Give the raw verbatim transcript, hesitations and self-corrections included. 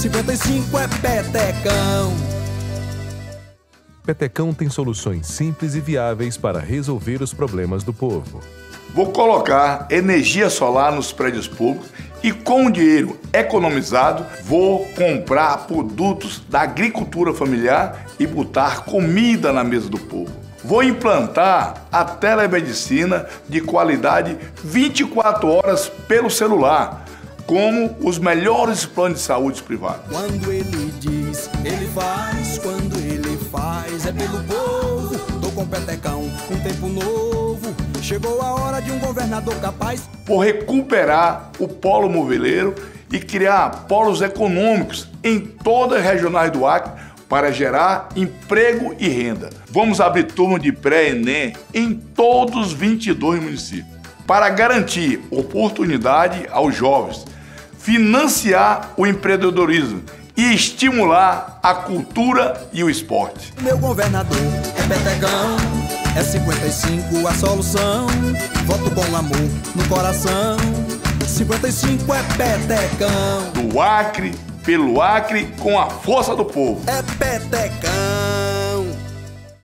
cinquenta e cinco é Petecão. Petecão tem soluções simples e viáveis para resolver os problemas do povo. Vou colocar energia solar nos prédios públicos e, com o dinheiro economizado, vou comprar produtos da agricultura familiar e botar comida na mesa do povo. Vou implantar a telemedicina de qualidade vinte e quatro horas pelo celular, como os melhores planos de saúde privados. Quando ele diz, ele faz. Quando ele faz, é pelo povo. Tô com Petecão, um tempo novo. Chegou a hora de um governador capaz. Vou recuperar o polo moveleiro e criar polos econômicos em todas as regionais do Acre para gerar emprego e renda. Vamos abrir turma de pré-ENEM em todos os vinte e dois municípios para garantir oportunidade aos jovens, financiar o empreendedorismo e estimular a cultura e o esporte. Meu governador é Petecão, é cinquenta e cinco a solução. Voto com amor no coração. cinquenta e cinco é Petecão. Do Acre, pelo Acre, com a força do povo. É Petecão.